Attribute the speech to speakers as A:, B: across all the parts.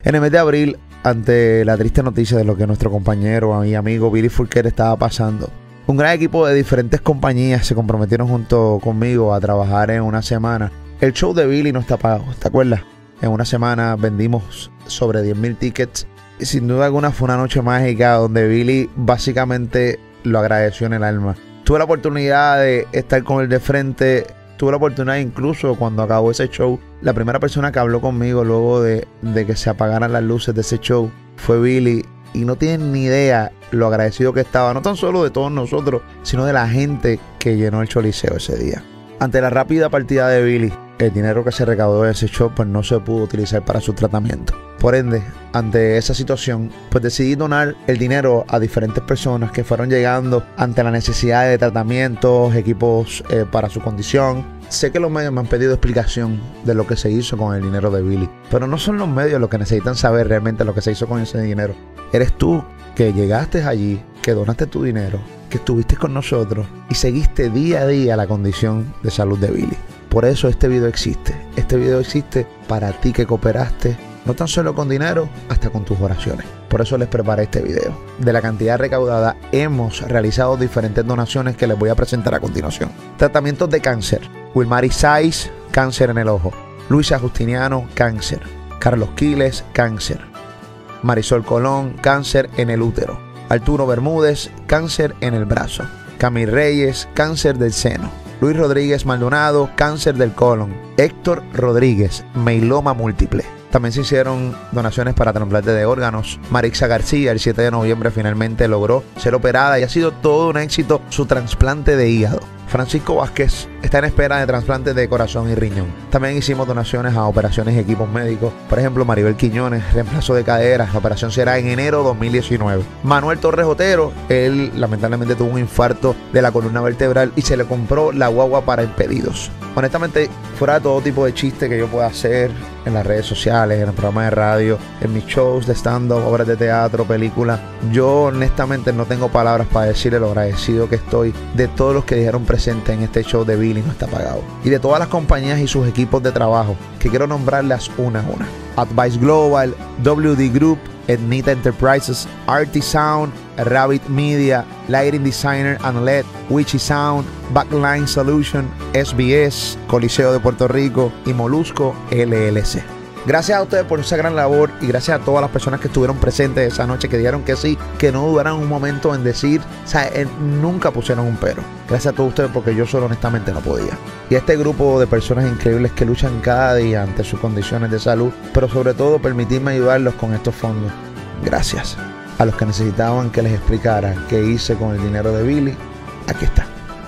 A: En el mes de abril, ante la triste noticia de lo que nuestro compañero y amigo Billy Fourquet estaba pasando, un gran equipo de diferentes compañías se comprometieron junto conmigo a trabajar en una semana. El show de Billy no está pago, ¿te acuerdas? En una semana vendimos sobre 10,000 tickets y sin duda alguna fue una noche mágica donde Billy básicamente lo agradeció en el alma. Tuve la oportunidad de estar con él de frente. Tuve la oportunidad incluso cuando acabó ese show. La primera persona que habló conmigo luego de que se apagaran las luces de ese show fue Billy. Y no tienen ni idea lo agradecido que estaba, no tan solo de todos nosotros, sino de la gente que llenó el Choliseo ese día. Ante la rápida partida de Billy, el dinero que se recaudó de ese show pues no se pudo utilizar para su tratamiento. Por ende, ante esa situación, pues decidí donar el dinero a diferentes personas que fueron llegando ante la necesidad de tratamientos, equipos para su condición. Sé que los medios me han pedido explicación de lo que se hizo con el dinero de Billy, pero no son los medios los que necesitan saber realmente lo que se hizo con ese dinero. Eres tú que llegaste allí, que donaste tu dinero, que estuviste con nosotros y seguiste día a día la condición de salud de Billy. Por eso este video existe. Este video existe para ti que cooperaste, no tan solo con dinero, hasta con tus oraciones. Por eso les preparé este video. De la cantidad recaudada hemos realizado diferentes donaciones que les voy a presentar a continuación. Tratamientos de cáncer. Wilmary Saiz, cáncer en el ojo. Luisa Justiniano, cáncer. Carlos Quiles, cáncer. Marisol Colón, cáncer en el útero. Arturo Bermúdez, cáncer en el brazo. Camil Reyes, cáncer del seno. Luis Rodríguez Maldonado, cáncer del colon. Héctor Rodríguez, mieloma múltiple. También se hicieron donaciones para trasplante de órganos. Marixa García, el 7 de noviembre, finalmente logró ser operada y ha sido todo un éxito su trasplante de hígado. Francisco Vázquez está en espera de trasplante de corazón y riñón. También hicimos donaciones a operaciones y equipos médicos. Por ejemplo, Maribel Quiñones, reemplazo de cadera. La operación será en enero 2019. Manuel Torres Otero, él lamentablemente tuvo un infarto de la columna vertebral y se le compró la guagua para impedidos. Honestamente, fuera de todo tipo de chiste que yo pueda hacer en las redes sociales, en el programa de radio, en mis shows de stand-up, obras de teatro, películas, yo honestamente no tengo palabras para decirle lo agradecido que estoy de todos los que dijeron presente en este show de Billy No Está Pagado y de todas las compañías y sus equipos de trabajo que quiero nombrarlas una a una. Advice Global, WD Group, Etnita Enterprises, RT Sound, Rabbit Media, Lighting Designer and LED, Witchy Sound, Backline Solution, SBS, Coliseo de Puerto Rico y Molusco LLC. Gracias a ustedes por esa gran labor y gracias a todas las personas que estuvieron presentes esa noche, que dijeron que sí, que no dudaran un momento en decir, o sea, nunca pusieron un pero. Gracias a todos ustedes porque yo solo honestamente no podía. Y a este grupo de personas increíbles que luchan cada día ante sus condiciones de salud, pero sobre todo permitirme ayudarlos con estos fondos. Gracias. A los que necesitaban que les explicara qué hice con el dinero de Billy, aquí está.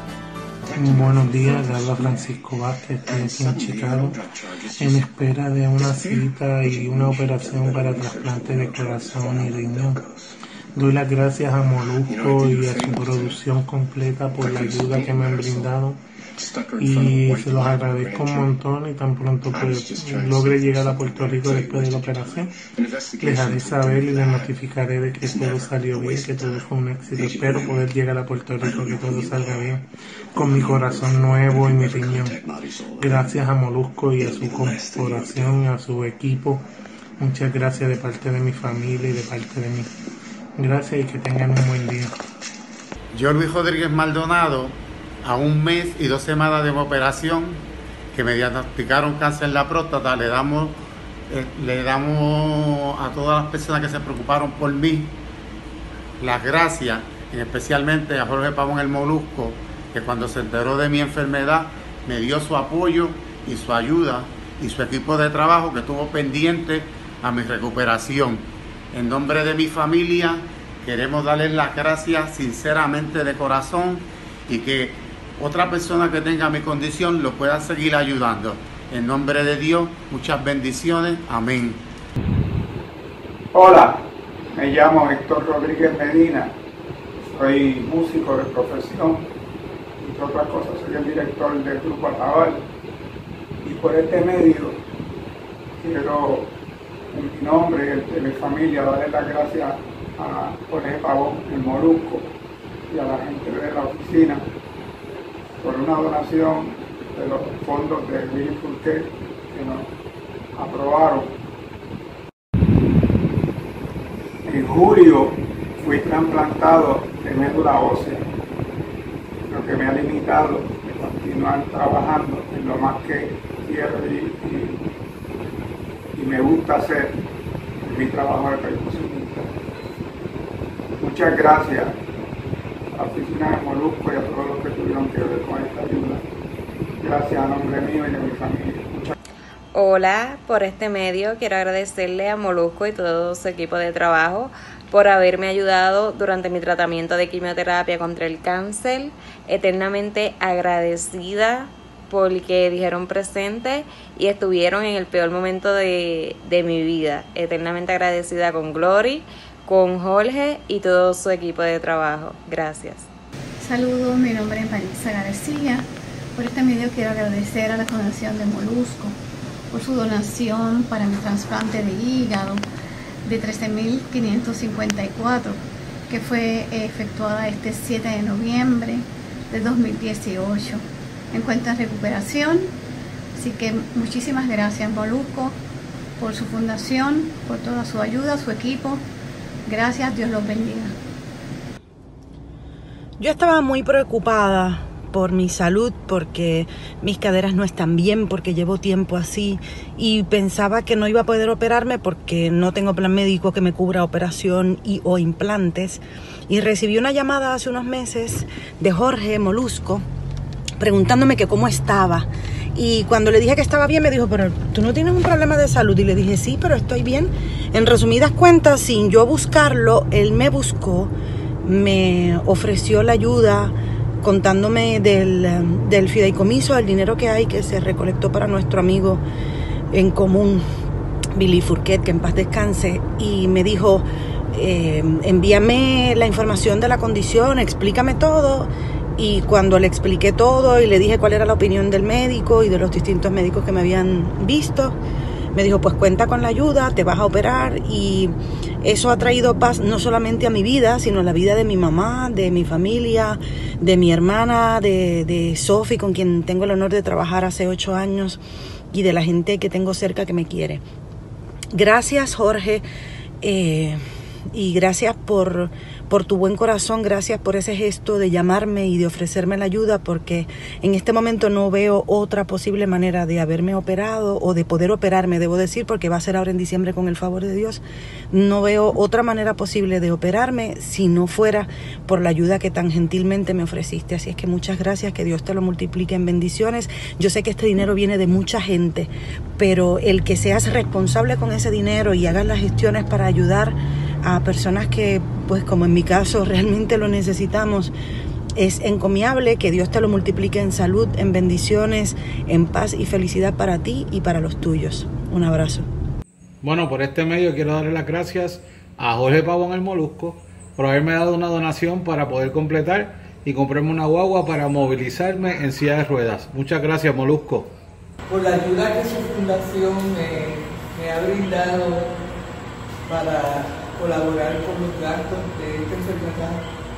B: Buenos días, le habla Francisco Vázquez, estoy aquí en Chicago en espera de una cita y una operación para trasplante de corazón y riñón. Doy las gracias a Molusco y a su producción completa por la ayuda que me han brindado y se los agradezco un montón y tan pronto pues logre llegar a Puerto Rico después de la operación les haré saber y les notificaré de que todo salió bien, que todo fue un éxito. Espero poder llegar a Puerto Rico, que todo salga bien con mi corazón nuevo y mi riñón. Gracias a Molusco y a su corporación y a su equipo, muchas gracias de parte de mi familia y de parte de mí. Gracias y que tengan un buen día.
C: Yo, Luis Rodríguez Maldonado, a 1 mes y 2 semanas de mi operación, que me diagnosticaron cáncer en la próstata, le damos a todas las personas que se preocuparon por mí las gracias, y especialmente a Jorge Pavón el Molusco, que cuando se enteró de mi enfermedad me dio su apoyo y su ayuda y su equipo de trabajo que estuvo pendiente a mi recuperación. En nombre de mi familia queremos darles las gracias sinceramente de corazón y que otra persona que tenga mi condición lo pueda seguir ayudando. En nombre de Dios, muchas bendiciones. Amén.
D: Hola, me llamo Héctor Rodríguez Medina, soy músico de profesión, entre otras cosas soy el director del Grupo Atabal, y por este medio quiero, en mi nombre y el de mi familia, darle las gracias a Jorge Pavón, el Molusco, y a la gente de la oficina por una donación de los fondos de Billy Fourquet que nos aprobaron. En julio fui trasplantado de médula ósea, lo que me ha limitado de continuar trabajando en lo más que quiero y me gusta hacer mi trabajo de percusionista. Muchas gracias a la oficina de Molusco y a todos los que tuvieron que ver con esta ayuda. Gracias a nombre mío y de mi familia.
E: Hola, por este medio quiero agradecerle a Molusco y todo su equipo de trabajo por haberme ayudado durante mi tratamiento de quimioterapia contra el cáncer. Eternamente agradecida porque dijeron presente y estuvieron en el peor momento de mi vida. Eternamente agradecida con Glory, con Jorge y todo su equipo de trabajo. Gracias.
F: Saludos, mi nombre es Marisa García. Por este medio quiero agradecer a la Fundación de Molusco por su donación para mi trasplante de hígado de 13.554, que fue efectuada este 7 de noviembre de 2018. Me encuentro en recuperación, así que muchísimas gracias Molusco por su fundación, por toda su ayuda, su equipo. Gracias, Dios los bendiga.
G: Yo estaba muy preocupada por mi salud, porque mis caderas no están bien, porque llevo tiempo así y pensaba que no iba a poder operarme porque no tengo plan médico que me cubra operación y o implantes. Y recibí una llamada hace unos meses de Jorge Molusco preguntándome que cómo estaba. Y cuando le dije que estaba bien, me dijo, pero tú no tienes un problema de salud. Y le dije, sí, pero estoy bien. En resumidas cuentas, sin yo buscarlo, él me buscó, me ofreció la ayuda, contándome del fideicomiso, del dinero que hay, que se recolectó para nuestro amigo en común, Billy Fourquet, que en paz descanse, y me dijo, envíame la información de la condición, explícame todo. Y cuando le expliqué todo y le dije cuál era la opinión del médico y de los distintos médicos que me habían visto, me dijo, pues cuenta con la ayuda, te vas a operar. Y eso ha traído paz no solamente a mi vida, sino a la vida de mi mamá, de mi familia, de mi hermana, de Sophie, con quien tengo el honor de trabajar hace 8 años, y de la gente que tengo cerca que me quiere. Gracias, Jorge, y gracias por tu buen corazón, gracias por ese gesto de llamarme y de ofrecerme la ayuda, porque en este momento no veo otra posible manera de haberme operado o de poder operarme, debo decir, porque va a ser ahora en diciembre con el favor de Dios. No veo otra manera posible de operarme si no fuera por la ayuda que tan gentilmente me ofreciste. Así es que muchas gracias, que Dios te lo multiplique en bendiciones. Yo sé que este dinero viene de mucha gente, pero el que seas responsable con ese dinero y hagas las gestiones para ayudar a personas que, pues como en mi caso, realmente lo necesitamos, es encomiable. Que Dios te lo multiplique en salud, en bendiciones, en paz y felicidad para ti y para los tuyos. Un abrazo.
H: Bueno, por este medio quiero darle las gracias a Jorge Pavón el Molusco por haberme dado una donación para poder completar y comprarme una guagua para movilizarme en silla de ruedas. Muchas gracias, Molusco.
I: Por la ayuda que su fundación me ha brindado para colaborar con los gastos de esta enfermedad.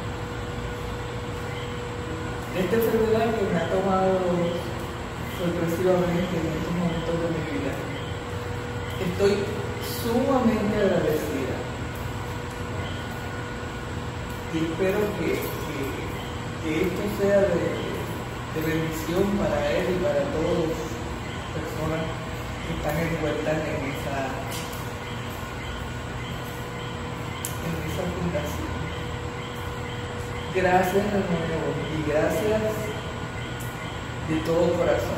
I: Esta enfermedad que me ha tomado sorpresivamente en estos momentos de mi vida. Estoy sumamente agradecida. Y espero que esto sea de bendición para él y para todas las personas que están envueltas en esa fundación. Gracias, hermano, y gracias de todo corazón.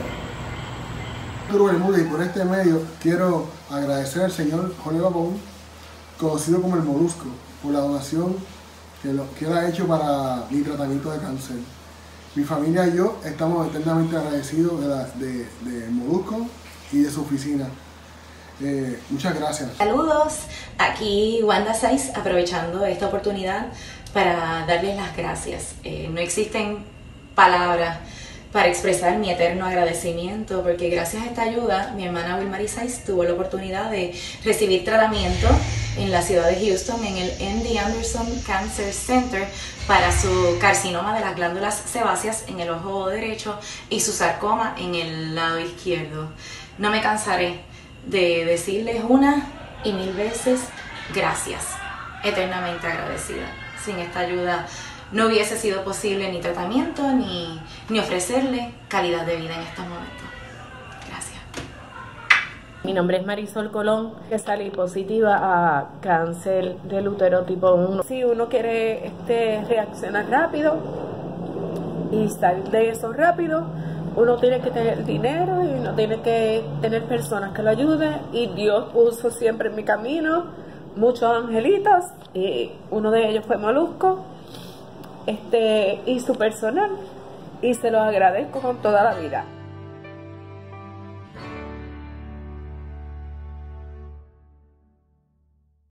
J: Y por este medio quiero agradecer al señor Jorge Pavón, conocido como el Molusco, por la donación que él ha hecho para mi tratamiento de cáncer. Mi familia y yo estamos eternamente agradecidos de Molusco y de su oficina. Muchas gracias.
K: Saludos, aquí Wanda Saiz, aprovechando esta oportunidad para darles las gracias. No existen palabras para expresar mi eterno agradecimiento, porque gracias a esta ayuda mi hermana Wilmarie Saiz tuvo la oportunidad de recibir tratamiento en la ciudad de Houston en el MD Anderson Cancer Center para su carcinoma de las glándulas sebáceas en el ojo derecho y su sarcoma en el lado izquierdo. No me cansaré de decirles una y mil veces gracias. eternamente agradecida. Sin esta ayuda no hubiese sido posible ni tratamiento ni ofrecerle calidad de vida en estos momentos. Gracias.
L: Mi nombre es Marisol Colón, que salí positiva a cáncer del útero tipo 1. Si uno quiere reaccionar rápido y salir de eso rápido, uno tiene que tener dinero y uno tiene que tener personas que lo ayuden, y Dios puso siempre en mi camino muchos angelitos, y uno de ellos fue Molusco y su personal, y se los agradezco con toda la vida.